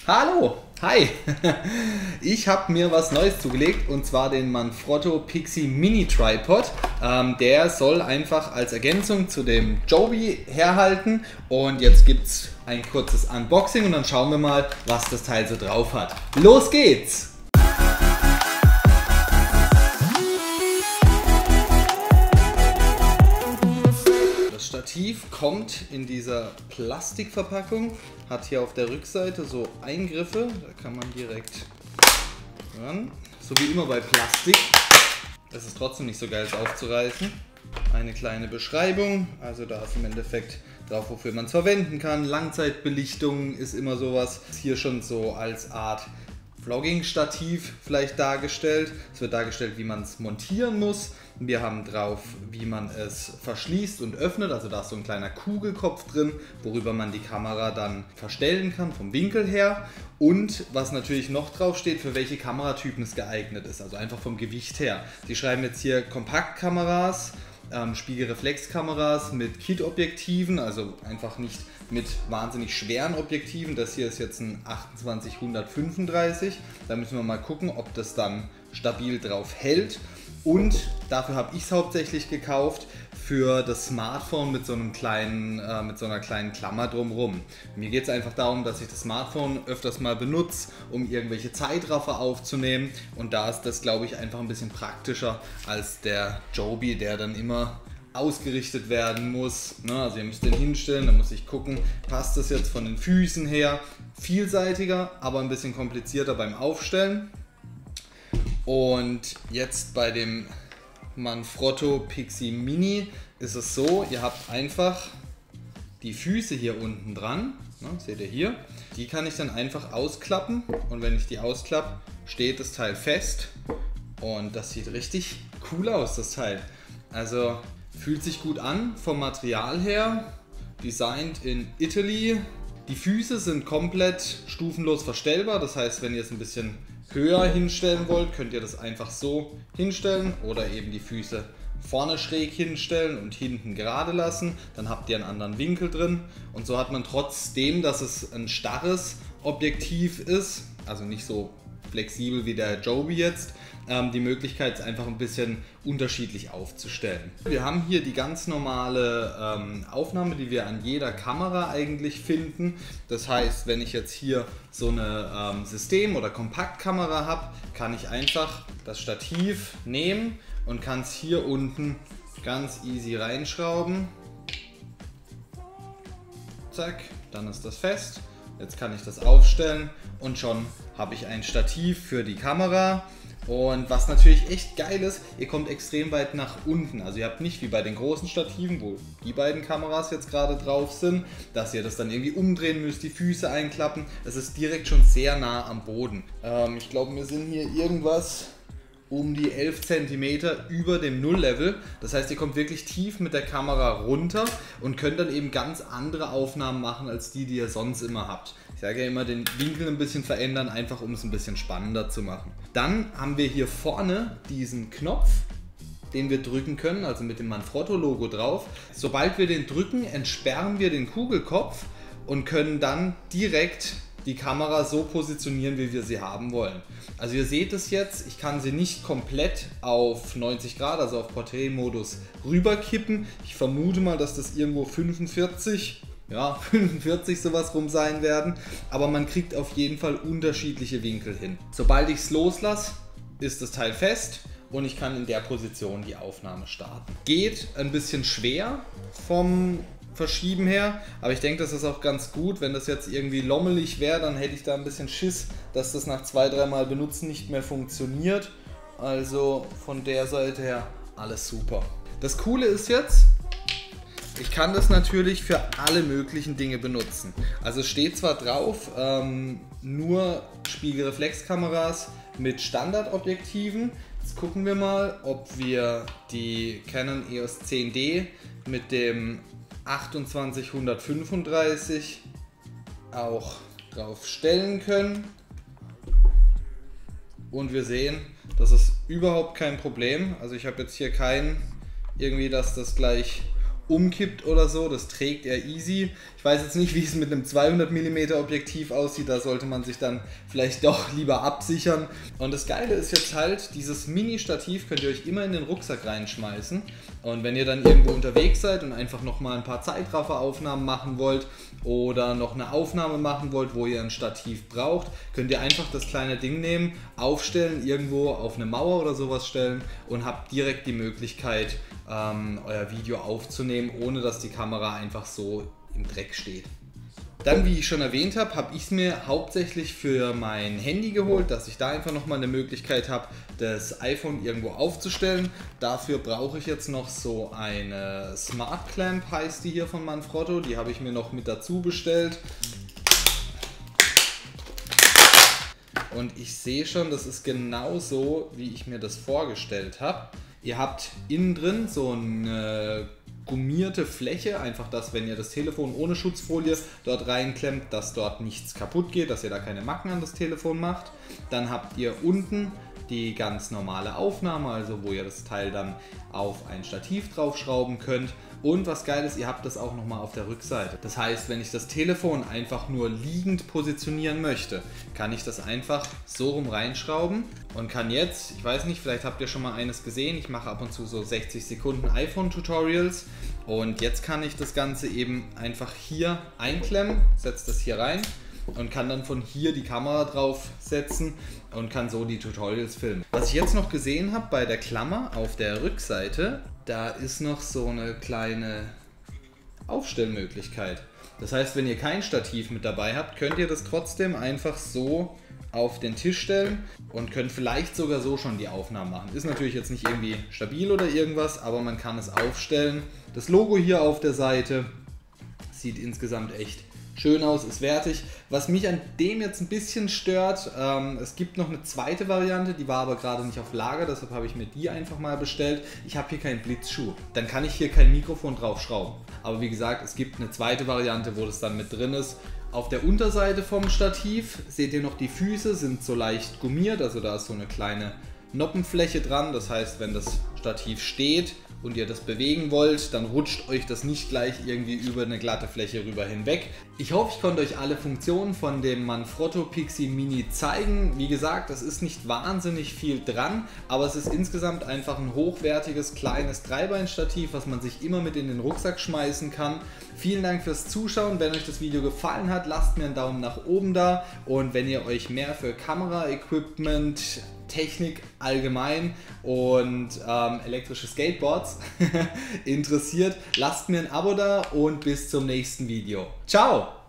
Hallo, hi! Ich habe mir was Neues zugelegt und zwar den Manfrotto Pixie Mini Tripod. Der soll einfach als Ergänzung zu dem Joby herhalten und jetzt gibt es ein kurzes Unboxing und dann schauen wir mal, was das Teil so drauf hat. Los geht's! Das Stativ kommt in dieser Plastikverpackung, hat hier auf der Rückseite so Eingriffe, da kann man direkt ran. So wie immer bei Plastik. Es ist trotzdem nicht so geil, es aufzureißen. Eine kleine Beschreibung, also da ist im Endeffekt drauf, wofür man es verwenden kann. Langzeitbelichtung ist immer sowas. Hier schon so als Art Vlogging-Stativ vielleicht dargestellt. Es wird dargestellt, wie man es montieren muss. Wir haben drauf, wie man es verschließt und öffnet. Also da ist so ein kleiner Kugelkopf drin, worüber man die Kamera dann verstellen kann, vom Winkel her. Und was natürlich noch drauf steht, für welche Kameratypen es geeignet ist. Also einfach vom Gewicht her. Die schreiben jetzt hier Kompaktkameras, Spiegelreflexkameras mit Kit-Objektiven, also einfach nicht mit wahnsinnig schweren Objektiven. Das hier ist jetzt ein 28-135. Da müssen wir mal gucken, ob das dann stabil drauf hält. Und dafür habe ich es hauptsächlich gekauft, für das Smartphone mit so einer kleinen Klammer drumherum. Mir geht es einfach darum, dass ich das Smartphone öfters mal benutze, um irgendwelche Zeitraffer aufzunehmen. Und da ist das, glaube ich, einfach ein bisschen praktischer als der Joby, der dann immer ausgerichtet werden muss. Also ihr müsst den hinstellen, dann muss ich gucken, passt das jetzt von den Füßen her. Vielseitiger, aber ein bisschen komplizierter beim Aufstellen. Und jetzt bei dem Manfrotto Pixie Mini ist es so, ihr habt einfach die Füße hier unten dran, seht ihr hier, die kann ich dann einfach ausklappen und wenn ich die ausklappe, steht das Teil fest und das sieht richtig cool aus, das Teil. Also fühlt sich gut an vom Material her, designed in Italy. Die Füße sind komplett stufenlos verstellbar, das heißt, wenn ihr es ein bisschen höher hinstellen wollt, könnt ihr das einfach so hinstellen oder eben die Füße vorne schräg hinstellen und hinten gerade lassen. Dann habt ihr einen anderen Winkel drin und so hat man trotzdem, dass es ein starres Objektiv ist, also nicht so flexibel wie der Joby jetzt, die Möglichkeit, es einfach ein bisschen unterschiedlich aufzustellen. Wir haben hier die ganz normale Aufnahme, die wir an jeder Kamera eigentlich finden. Das heißt, wenn ich jetzt hier so eine System- oder Kompaktkamera habe, kann ich einfach das Stativ nehmen und kann es hier unten ganz easy reinschrauben. Zack, dann ist das fest. Jetzt kann ich das aufstellen und schon habe ich ein Stativ für die Kamera. Und was natürlich echt geil ist, ihr kommt extrem weit nach unten. Also ihr habt nicht wie bei den großen Stativen, wo die beiden Kameras jetzt gerade drauf sind, dass ihr das dann irgendwie umdrehen müsst, die Füße einklappen. Es ist direkt schon sehr nah am Boden. Ich glaube, wir sind hier irgendwas um die 11 cm über dem Nulllevel. Das heißt, ihr kommt wirklich tief mit der Kamera runter und könnt dann eben ganz andere Aufnahmen machen, als die ihr sonst immer habt. Ich sage ja immer, den Winkel ein bisschen verändern, einfach um es ein bisschen spannender zu machen. Dann haben wir hier vorne diesen Knopf, den wir drücken können, also mit dem Manfrotto-Logo drauf. Sobald wir den drücken, entsperren wir den Kugelkopf und können dann direkt die Kamera so positionieren, wie wir sie haben wollen. Also ihr seht es jetzt, ich kann sie nicht komplett auf 90 Grad, also auf Porträtmodus rüberkippen. Ich vermute mal, dass das irgendwo 45 sowas rum sein werden, aber man kriegt auf jeden Fall unterschiedliche Winkel hin. Sobald ich es loslasse, ist das Teil fest und ich kann in der Position die Aufnahme starten. Geht ein bisschen schwer vom Verschieben her, aber ich denke, das ist auch ganz gut. Wenn das jetzt irgendwie lommelig wäre, dann hätte ich da ein bisschen Schiss, dass das nach 2-3 Mal benutzen nicht mehr funktioniert. Also von der Seite her alles super. Das Coole ist jetzt, ich kann das natürlich für alle möglichen Dinge benutzen. Also es steht zwar drauf, nur Spiegelreflexkameras mit Standardobjektiven. Jetzt gucken wir mal, ob wir die Canon EOS 10D mit dem 28-135 auch drauf stellen können. Und wir sehen, das ist überhaupt kein Problem. Also ich habe jetzt hier kein irgendwie, dass das gleich umkippt oder so, das trägt er easy. Ich weiß jetzt nicht, wie es mit einem 200 mm Objektiv aussieht, da sollte man sich dann vielleicht doch lieber absichern. Und das Geile ist jetzt halt, dieses Mini-Stativ könnt ihr euch immer in den Rucksack reinschmeißen. Und wenn ihr dann irgendwo unterwegs seid und einfach nochmal ein paar Zeitrafferaufnahmen machen wollt oder noch eine Aufnahme machen wollt, wo ihr ein Stativ braucht, könnt ihr einfach das kleine Ding nehmen, aufstellen, irgendwo auf eine Mauer oder sowas stellen und habt direkt die Möglichkeit, euer Video aufzunehmen, ohne dass die Kamera einfach so im Dreck steht. Dann, wie ich schon erwähnt habe, habe ich es mir hauptsächlich für mein Handy geholt, dass ich da einfach nochmal eine Möglichkeit habe, das iPhone irgendwo aufzustellen. Dafür brauche ich jetzt noch so eine Smart Clamp, heißt die hier von Manfrotto. Die habe ich mir noch mit dazu bestellt. Und ich sehe schon, das ist genauso, wie ich mir das vorgestellt habe. Ihr habt innen drin so eine gummierte Fläche, einfach dass, wenn ihr das Telefon ohne Schutzfolie dort reinklemmt, dass dort nichts kaputt geht, dass ihr da keine Macken an das Telefon macht. Dann habt ihr unten die ganz normale Aufnahme, also wo ihr das Teil dann auf ein Stativ draufschrauben könnt. Und was geil ist, ihr habt das auch nochmal auf der Rückseite. Das heißt, wenn ich das Telefon einfach nur liegend positionieren möchte, kann ich das einfach so rum reinschrauben und kann jetzt, ich weiß nicht, vielleicht habt ihr schon mal eines gesehen, ich mache ab und zu so 60 Sekunden iPhone-Tutorials und jetzt kann ich das Ganze eben einfach hier einklemmen, setze das hier rein und kann dann von hier die Kamera drauf setzen und kann so die Tutorials filmen. Was ich jetzt noch gesehen habe bei der Klammer auf der Rückseite, da ist noch so eine kleine Aufstellmöglichkeit. Das heißt, wenn ihr kein Stativ mit dabei habt, könnt ihr das trotzdem einfach so auf den Tisch stellen und könnt vielleicht sogar so schon die Aufnahmen machen. Ist natürlich jetzt nicht irgendwie stabil oder irgendwas, aber man kann es aufstellen. Das Logo hier auf der Seite sieht insgesamt echt schön aus, ist wertig. Was mich an dem jetzt ein bisschen stört, es gibt noch eine zweite Variante, die war aber gerade nicht auf Lager, deshalb habe ich mir die einfach mal bestellt. Ich habe hier keinen Blitzschuh, dann kann ich hier kein Mikrofon drauf schrauben. Aber wie gesagt, es gibt eine zweite Variante, wo das dann mit drin ist. Auf der Unterseite vom Stativ seht ihr noch, die Füße sind so leicht gummiert, also da ist so eine kleine Noppenfläche dran. Das heißt, wenn das Stativ steht und ihr das bewegen wollt, dann rutscht euch das nicht gleich irgendwie über eine glatte Fläche rüber hinweg. Ich hoffe, ich konnte euch alle Funktionen von dem Manfrotto Pixie Mini zeigen. Wie gesagt, es ist nicht wahnsinnig viel dran, aber es ist insgesamt einfach ein hochwertiges, kleines Dreibeinstativ, was man sich immer mit in den Rucksack schmeißen kann. Vielen Dank fürs Zuschauen. Wenn euch das Video gefallen hat, lasst mir einen Daumen nach oben da. Und wenn ihr euch mehr für Kamera-Equipment, Technik allgemein und elektrische Skateboards interessiert, lasst mir ein Abo da und bis zum nächsten Video. Ciao!